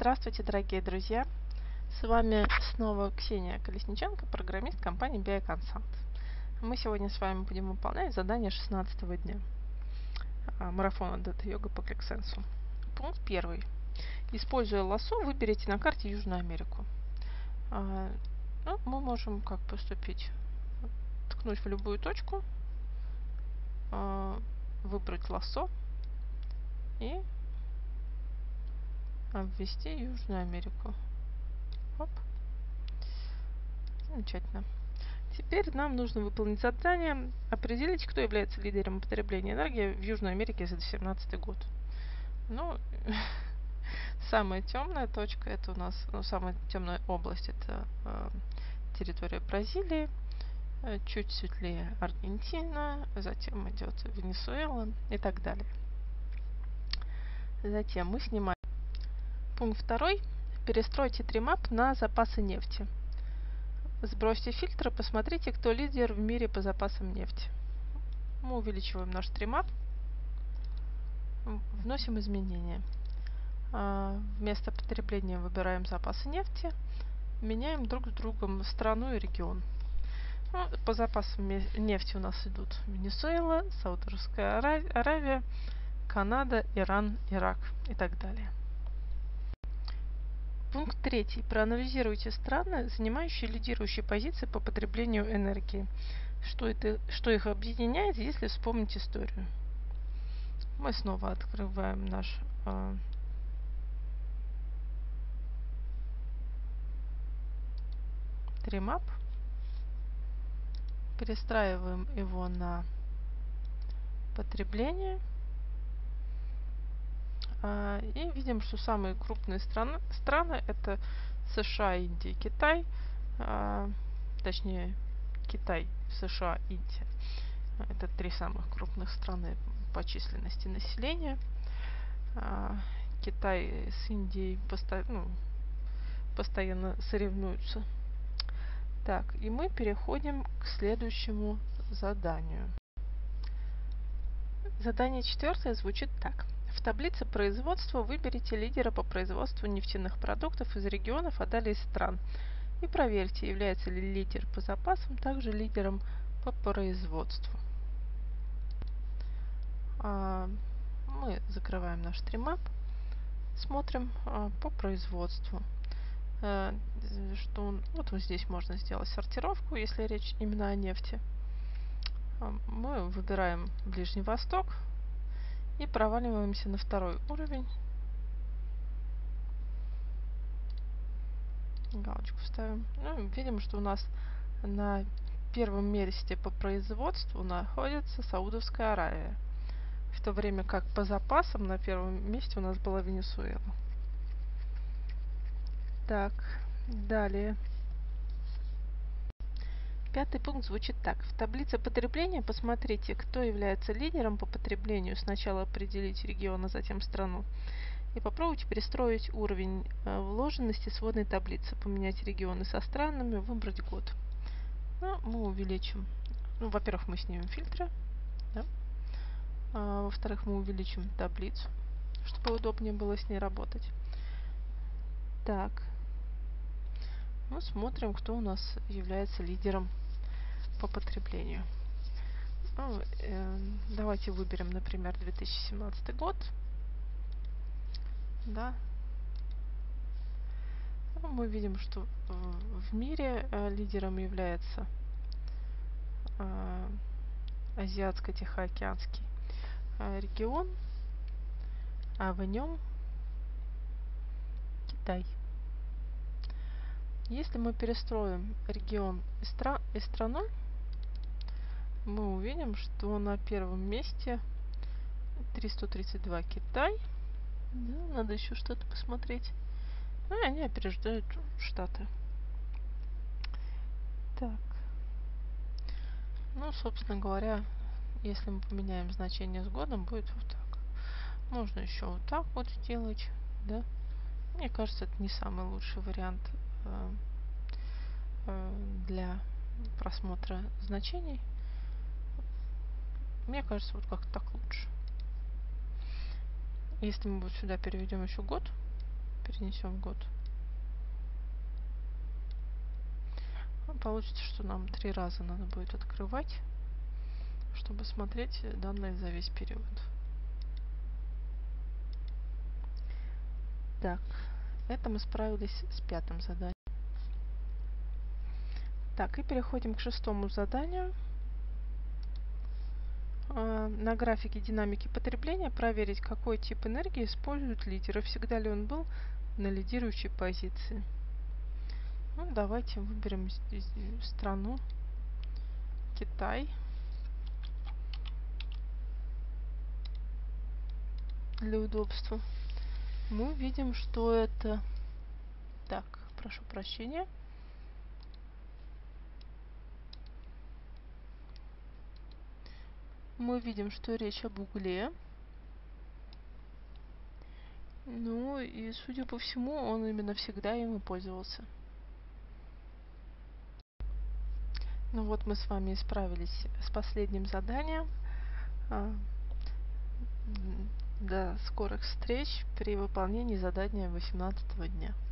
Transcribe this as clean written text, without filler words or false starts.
Здравствуйте, дорогие друзья! С вами снова Ксения Колесниченко, программист компании BI Consult. Мы сегодня с вами будем выполнять задание 16 дня марафона Data Yoga по ClickSense. Пункт 1. Используя лассо, выберите на карте Южную Америку. Мы можем как поступить? Ткнуть в любую точку, выбрать лассо и обвести Южную Америку. Оп. Замечательно. Теперь нам нужно выполнить задание, определить, кто является лидером потребления энергии в Южной Америке за 2017 год. Самая темная точка, это у нас, самая темная область, это территория Бразилии, чуть светлее Аргентина, затем идет Венесуэла и так далее. Затем мы снимаем пункт 2. Перестройте тримап на запасы нефти. Сбросьте фильтры, посмотрите, кто лидер в мире по запасам нефти. Мы увеличиваем наш тримап, вносим изменения. Вместо потребления выбираем запасы нефти, меняем друг с другом страну и регион. По запасам нефти у нас идут Венесуэла, Саудовская Аравия, Канада, Иран, Ирак и так далее. Пункт 3. Проанализируйте страны, занимающие лидирующие позиции по потреблению энергии. Что их объединяет, если вспомнить историю. Мы снова открываем наш тримап, перестраиваем его на потребление и видим, что самые крупные страны это США, Индия, Китай, точнее Китай, США, Индия. Это три самых крупных страны по численности населения. Китай с Индией постоянно соревнуются. Так, и мы переходим к следующему заданию. Задание 4 звучит так. В таблице производства выберите лидера по производству нефтяных продуктов из регионов, а далее из стран. И проверьте, является ли лидер по запасам также лидером по производству. Мы закрываем наш тримап, смотрим по производству. Вот здесь можно сделать сортировку, если речь именно о нефти. Мы выбираем Ближний Восток и проваливаемся на второй уровень. Галочку ставим. Видим, что у нас на первом месте по производству находится Саудовская Аравия, в то время как по запасам на первом месте у нас была Венесуэла. Так, далее. 5 пункт звучит так. В таблице потребления посмотрите, кто является лидером по потреблению. Сначала определите регион, а затем страну. И попробуйте перестроить уровень вложенности сводной таблицы. Поменять регионы со странами, выбрать год. Мы увеличим. Во-первых, мы снимем фильтры. Да? Во-вторых, мы увеличим таблицу, чтобы удобнее было с ней работать. Так. Мы смотрим, кто у нас является лидером по потреблению. Давайте выберем, например, 2017 год. Да. Мы видим, что в мире лидером является Азиатско-Тихоокеанский регион, а в нем Китай. Если мы перестроим регион и страну, мы увидим, что на первом месте 332 Китай. Да, надо еще что-то посмотреть. Они опережают Штаты. Так. Собственно говоря, если мы поменяем значение с годом, будет вот так. Можно еще вот так вот сделать, да? Мне кажется, это не самый лучший вариант для просмотра значений. Мне кажется, вот как-то так лучше. Если мы вот сюда переведем еще год, перенесем в год. Получится, что нам 3 раза надо будет открывать, чтобы смотреть данные за весь период. Так, это мы справились с 5-м заданием. Так, и переходим к 6-му заданию. На графике динамики потребления проверить, какой тип энергии используют лидеры, всегда ли он был на лидирующей позиции. Ну, давайте выберем страну Китай для удобства. Мы видим, что это... Так, прошу прощения. Мы видим, что речь об угле. Ну и, судя по всему, он именно всегда им и пользовался. Ну вот мы с вами справились с последним заданием. До скорых встреч при выполнении задания 18-го дня.